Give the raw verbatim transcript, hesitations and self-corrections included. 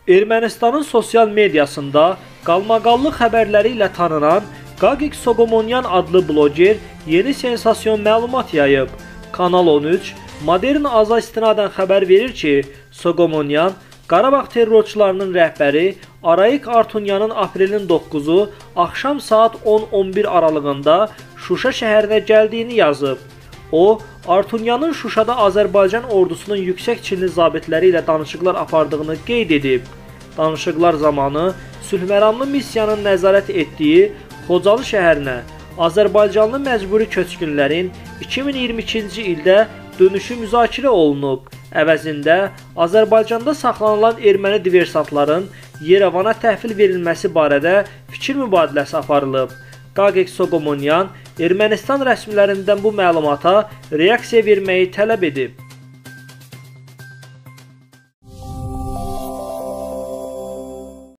Ermənistanın sosial mediasında qalmaqallı xəbərləri ilə tanınan Qaqik Soqomonyan adlı bloger yeni sensasyon məlumat yayıb. Kanal on üç Modern Aza istinadən xəbər verir ki, Soqomonyan Qarabağ terrorçularının rəhbəri Arayik Artunyanın aprelin doqquzu axşam saat on on bir aralığında Şuşa şəhərinə gəldiyini yazıb. O, Artunyanın Şuşada Azərbaycan ordusunun yüksək çinli zabitləri ilə danışıqlar apardığını qeyd edib. Danışıqlar zamanı sülhməramlı missiyanın nəzarət etdiyi Xocalı şəhərinə Azərbaycanlı məcburi köçkünlərin iki min iyirmi ikinci ildə dönüşü müzakirə olunub. Əvəzində Azərbaycanda saxlanılan erməni diversantların Yerevana təhvil verilməsi barədə fikir mübadiləsi aparılıb. Qaqik Soqomonyan Ermənistan rəsmilərindən bu məlumata reaksiya verməyi tələb edib.